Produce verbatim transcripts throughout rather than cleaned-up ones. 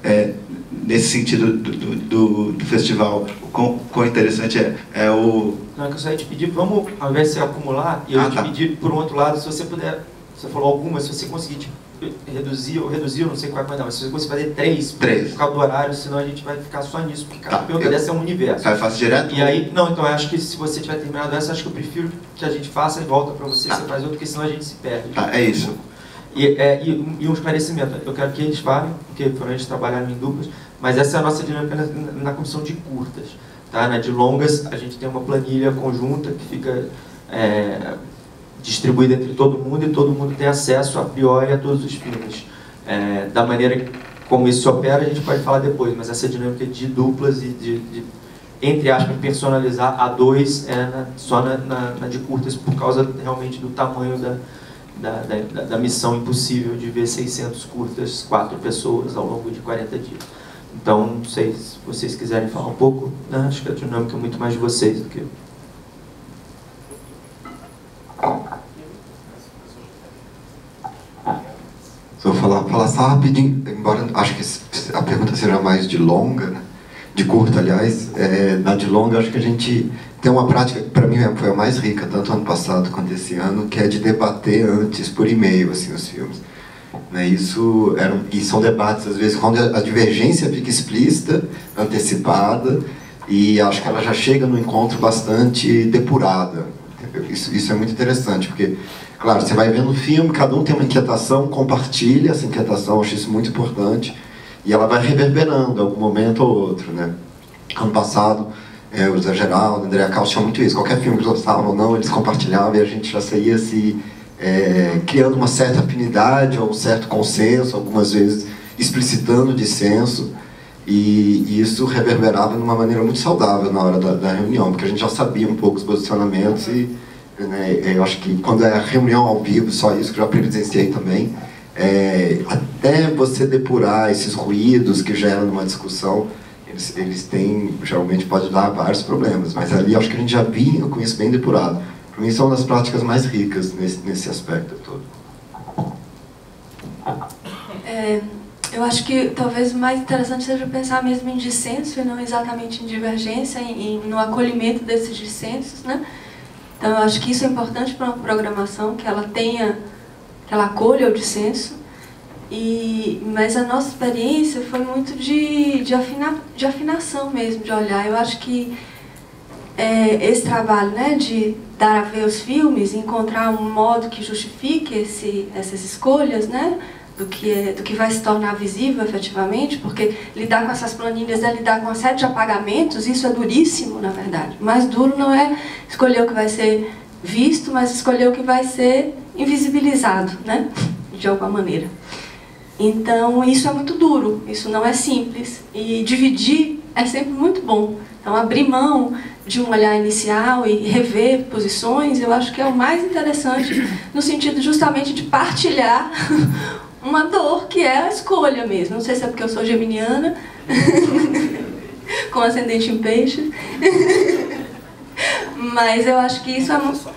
é, nesse sentido do, do, do, do festival, o quão, quão interessante é, é o... Não, é que eu só ia te pedir, vamos, ao invés de você acumular, e eu ah, ia te tá. pedir, por um outro lado, se você puder, você falou algumas, se você conseguir tipo, reduzir, ou reduzir, eu não sei qual é, mas se você conseguir fazer três, três, por causa do horário, senão a gente vai ficar só nisso, porque cada tá, pergunta dessa é um universo. Tá, eu faço direto? E aí, não, então eu acho que se você tiver terminado essa, acho que eu prefiro que a gente faça e volta para você, tá. Você faz outro, porque senão a gente se perde. Tá, é isso. E, é, e, e um esclarecimento, eu quero que eles falem, porque foram eles trabalharam em duplas, mas essa é a nossa dinâmica na, na comissão de curtas. Tá? Na de longas, a gente tem uma planilha conjunta que fica é, distribuída entre todo mundo e todo mundo tem acesso a priori a todos os filmes. É, da maneira como isso se opera, a gente pode falar depois, mas essa dinâmica de duplas e de, de entre aspas, personalizar a dois é na, só na, na, na de curtas por causa realmente do tamanho da, da, da, da missão impossível de ver seiscentas curtas, quatro pessoas ao longo de quarenta dias. Então, não sei se vocês quiserem falar um pouco, né? Acho que a dinâmica é muito mais de vocês do que eu. Vou falar, falar só rapidinho, embora acho que a pergunta seja mais de longa, né? De curta, aliás, é, na de longa acho que a gente tem uma prática que para mim foi a mais rica, tanto ano passado quanto esse ano, que é de debater antes por e-mail assim, os filmes. Né, isso eram, e são debates, às vezes, quando a divergência fica explícita, antecipada, e acho que ela já chega no encontro bastante depurada. Isso, isso é muito interessante, porque, claro, você vai vendo o filme, cada um tem uma inquietação, compartilha essa inquietação, acho isso muito importante, e ela vai reverberando em algum momento ou outro. Né? Ano passado, é, o Zé Geraldo, o André Caos tinham muito isso, qualquer filme que eles gostavam ou não, eles compartilhavam e a gente já saía se... É, criando uma certa afinidade ou um certo consenso, algumas vezes explicitando dissenso, e, e isso reverberava de uma maneira muito saudável na hora da, da reunião, porque a gente já sabia um pouco os posicionamentos e né, eu acho que quando é a reunião ao vivo, só isso que eu já presenciei também, é, até você depurar esses ruídos que geram numa discussão, eles, eles têm, geralmente pode dar vários problemas, mas ali acho que a gente já vinha com isso bem depurado. Para mim, são uma das práticas mais ricas nesse, nesse aspecto todo. É, eu acho que talvez o mais interessante seja pensar mesmo em dissenso e não exatamente em divergência, e no acolhimento desses dissensos, né? Então, eu acho que isso é importante para uma programação, que ela tenha, que ela acolha o dissenso. E, mas a nossa experiência foi muito de, de, afina, de afinação mesmo, de olhar. Eu acho que é, esse trabalho, né, de dar a ver os filmes, encontrar um modo que justifique esse, essas escolhas, né, do que, é, do que vai se tornar visível efetivamente, porque lidar com essas planilhas é lidar com uma série de apagamentos, isso é duríssimo, na verdade. O mais duro não é escolher o que vai ser visto, mas escolher o que vai ser invisibilizado, né, de alguma maneira. Então, isso é muito duro, isso não é simples, e dividir é sempre muito bom. Então, abrir mão de um olhar inicial e rever posições, eu acho que é o mais interessante, no sentido justamente de partilhar uma dor, que é a escolha mesmo. Não sei se é porque eu sou geminiana, com ascendente em peixe, mas eu acho que isso é muito...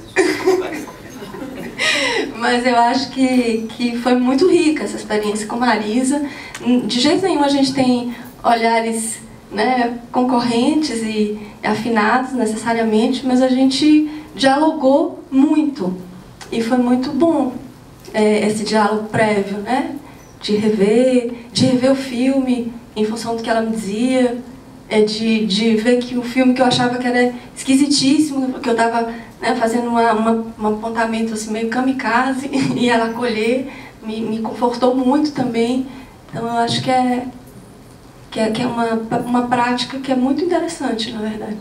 Mas eu acho que, que foi muito rica essa experiência com Marisa. De jeito nenhum a gente tem olhares, né, concorrentes e afinados necessariamente, mas a gente dialogou muito. E foi muito bom é, esse diálogo prévio, né? De rever, de rever o filme em função do que ela me dizia, é, de, de ver que o filme que eu achava que era esquisitíssimo, porque eu estava, né, fazendo uma, uma, um apontamento assim, meio kamikaze, e ela acolher, me, me confortou muito também. Então eu acho que é, que é, que é uma, uma prática que é muito interessante, na verdade.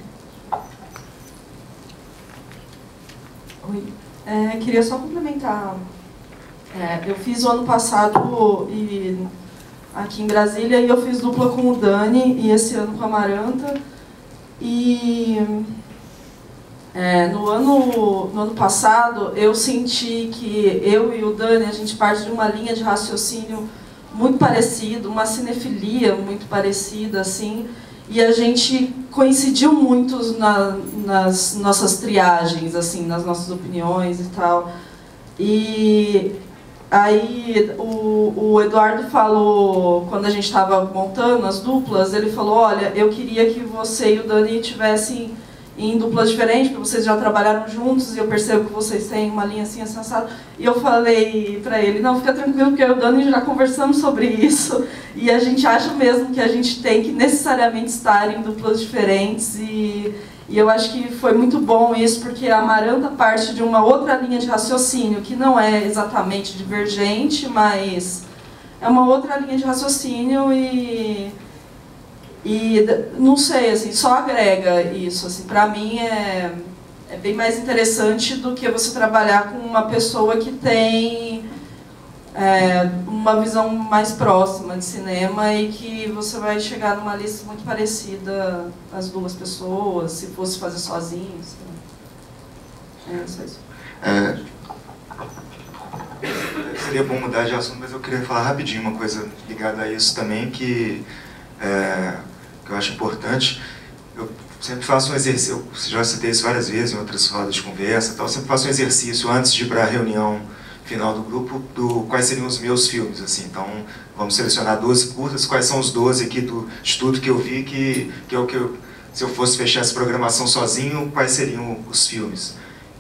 Oi. É, queria só complementar. É, eu fiz o ano passado e, aqui em Brasília, e eu fiz dupla com o Dani, e esse ano com a Maranta. E é, no, ano, no ano passado eu senti que eu e o Dani, a gente parte de uma linha de raciocínio muito parecida, uma cinefilia muito parecida, assim, e a gente coincidiu muito na, nas nossas triagens, assim, nas nossas opiniões e tal. E aí o, o Eduardo falou, quando a gente estava montando as duplas, ele falou, olha, eu queria que você e o Dani tivessem em duplas diferentes, porque vocês já trabalharam juntos e eu percebo que vocês têm uma linha assim, assim, assado. E eu falei pra ele, não, fica tranquilo, porque eu e o Dani já conversamos sobre isso e a gente acha mesmo que a gente tem que necessariamente estar em duplas diferentes e, e eu acho que foi muito bom isso, porque a Amaranta parte de uma outra linha de raciocínio, que não é exatamente divergente, mas é uma outra linha de raciocínio e... E não sei, assim, só agrega isso. Assim, para mim é, é bem mais interessante do que você trabalhar com uma pessoa que tem é, uma visão mais próxima de cinema e que você vai chegar numa lista muito parecida as duas pessoas, se fosse fazer sozinho. Assim. É só isso. É, seria bom mudar de assunto, mas eu queria falar rapidinho uma coisa ligada a isso também, que... É, que eu acho importante. Eu sempre faço um exercício, eu já citei isso várias vezes em outras rodas de conversa, tal, eu sempre faço um exercício antes de ir para a reunião final do grupo, do quais seriam os meus filmes, assim. Então, vamos selecionar doze curtas, quais são os doze aqui do estudo que eu vi, que, que é o que eu, se eu fosse fechar essa programação sozinho, quais seriam os filmes.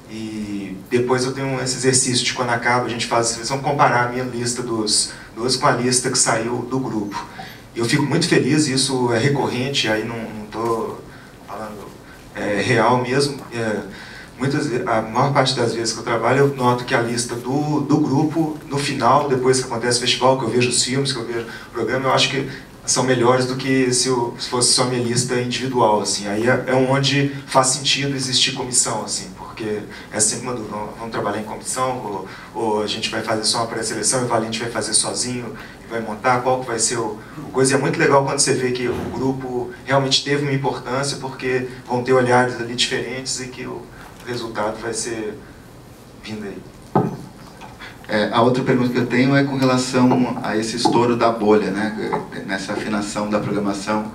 E depois eu tenho esse exercício de quando acaba, a gente faz a seleção, comparar a minha lista dos doze com a lista que saiu do grupo. Eu fico muito feliz, isso é recorrente, aí não estou falando é, real mesmo. É, muitas, a maior parte das vezes que eu trabalho, eu noto que a lista do, do grupo, no final, depois que acontece o festival, que eu vejo os filmes, que eu vejo o programa, eu acho que são melhores do que se, eu, se fosse só minha lista individual. Assim. Aí é, é onde faz sentido existir comissão, assim, porque é sempre uma dúvida, vamos trabalhar em comissão, ou, ou a gente vai fazer só uma pré-seleção e o Valente vai fazer sozinho, vai montar, qual que vai ser o, o coisa. E é muito legal quando você vê que o grupo realmente teve uma importância, porque vão ter olhares ali diferentes e que o resultado vai ser vindo aí. É, a outra pergunta que eu tenho é com relação a esse estouro da bolha, né? Nessa afinação da programação,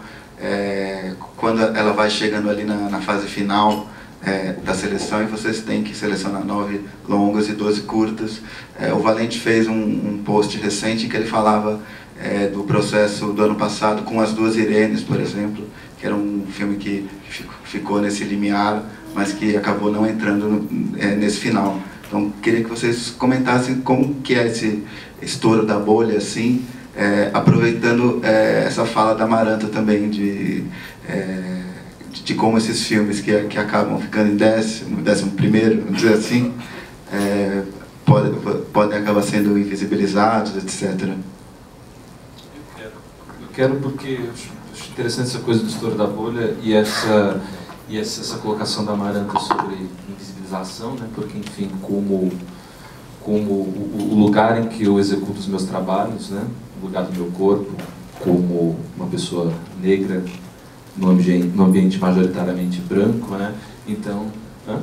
é, quando ela vai chegando ali na, na fase final é, da seleção e vocês têm que selecionar nove longas e doze curtas. É, o Valente fez um, um post recente em que ele falava é, do processo do ano passado com As Duas Irenes, por exemplo, que era um filme que ficou nesse limiar, mas que acabou não entrando no, é, nesse final. Então, queria que vocês comentassem como que é esse estouro da bolha, assim, é, aproveitando é, essa fala da Amaranta também, de, é, de, de como esses filmes que, que acabam ficando em décimo, décimo primeiro, vamos dizer assim, é, podem, podem acabar sendo invisibilizados, etcétera. Eu quero, eu quero porque eu acho, acho interessante essa coisa do estouro da bolha e essa, e essa, essa colocação da Amaranta sobre invisibilização, né? Porque, enfim, como, como o, o lugar em que eu executo os meus trabalhos, né? O lugar do meu corpo, como uma pessoa negra no ambiente, no ambiente majoritariamente branco, né? Então, hã?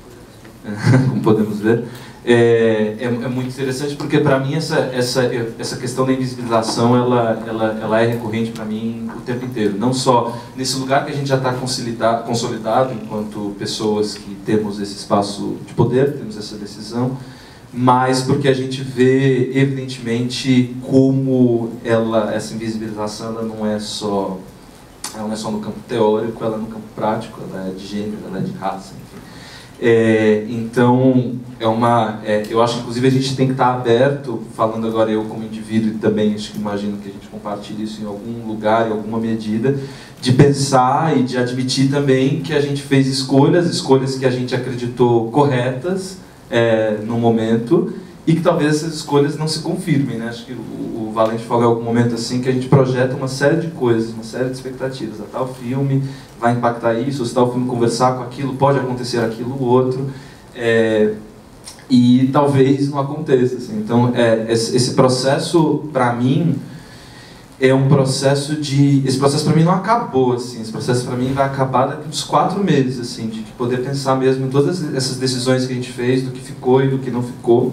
Como podemos ver, é, é, é muito interessante porque para mim essa, essa, essa questão da invisibilização ela, ela, ela é recorrente para mim o tempo inteiro, não só nesse lugar que a gente já está consolidado, consolidado enquanto pessoas que temos esse espaço de poder, temos essa decisão, mas porque a gente vê evidentemente como ela, essa invisibilização ela não é só ela não é só no campo teórico, ela é no campo prático, ela é de gênero, ela é de raça, enfim. É, então, é uma, é, eu acho que inclusive a gente tem que estar aberto, falando agora eu como indivíduo e também acho que imagino que a gente compartilhe isso em algum lugar, em alguma medida, de pensar e de admitir também que a gente fez escolhas, escolhas que a gente acreditou corretas é, no momento e que talvez essas escolhas não se confirmem, né? Acho que o, o Valente falou em algum momento assim que a gente projeta uma série de coisas, uma série de expectativas, a tal filme vai impactar isso, se tal filme conversar com aquilo, pode acontecer aquilo outro, é, e talvez não aconteça. Assim. Então, é, esse processo, para mim, é um processo de... Esse processo, para mim, não acabou. Assim. Esse processo, para mim, vai acabar daqui uns quatro meses, assim, de poder pensar mesmo em todas essas decisões que a gente fez, do que ficou e do que não ficou.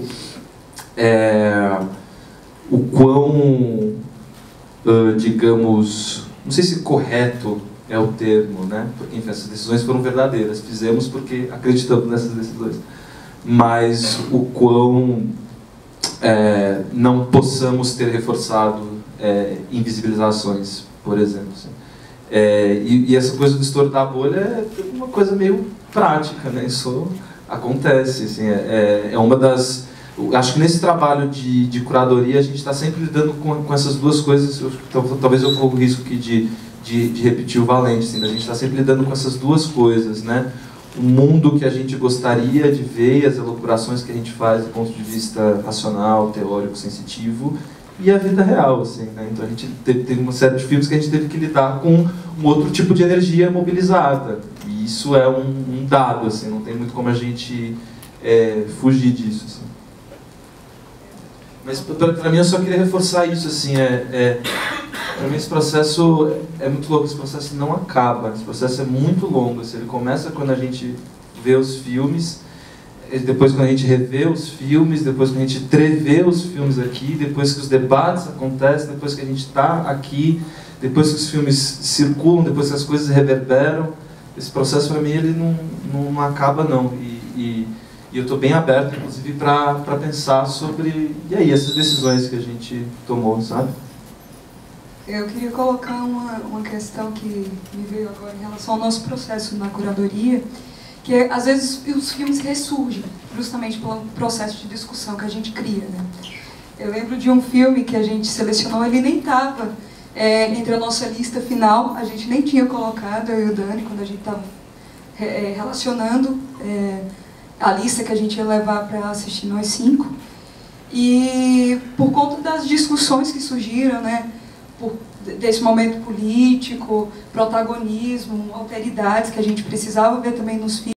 É, o quão, uh, digamos, não sei se correto é o termo, né? Porque, enfim, essas decisões foram verdadeiras. Fizemos porque acreditamos nessas decisões. Mas o quão é, não possamos ter reforçado é, invisibilizações, por exemplo. Assim. É, e, e essa coisa do estouro da bolha é uma coisa meio prática, né? Isso acontece, assim, é, é uma das... Acho que nesse trabalho de, de curadoria a gente está sempre lidando com, com essas duas coisas. Eu, talvez eu corra o risco aqui de, de, de repetir o Valente, assim, a gente está sempre lidando com essas duas coisas, né? O mundo que a gente gostaria de ver e as elocurações que a gente faz do ponto de vista racional, teórico, sensitivo, e a vida real, assim, né? Então a gente teve, teve uma série de filmes que a gente teve que lidar com um outro tipo de energia mobilizada. E isso é um, um dado, assim, não tem muito como a gente é, fugir disso, assim. Mas para mim eu só queria reforçar isso, assim, é, é, para mim esse processo é muito louco, esse processo não acaba, esse processo é muito longo, assim, ele começa quando a gente vê os filmes, depois quando a gente revê os filmes, depois quando a gente trevê os filmes aqui, depois que os debates acontecem, depois que a gente está aqui, depois que os filmes circulam, depois que as coisas reverberam, esse processo para mim ele não, não acaba não, e, e E eu estou bem aberto, inclusive, para pensar sobre, e aí, essas decisões que a gente tomou, sabe? Eu queria colocar uma, uma questão que me veio agora em relação ao nosso processo na curadoria, que é, às vezes os filmes ressurgem, justamente pelo processo de discussão que a gente cria, né? Eu lembro de um filme que a gente selecionou, ele nem estava é, entre a nossa lista final, a gente nem tinha colocado, eu e o Dani, quando a gente estava é, relacionando... É, a lista que a gente ia levar para assistir nós cinco. E por conta das discussões que surgiram, né, por, desse momento político, protagonismo, alteridades que a gente precisava ver também nos filmes,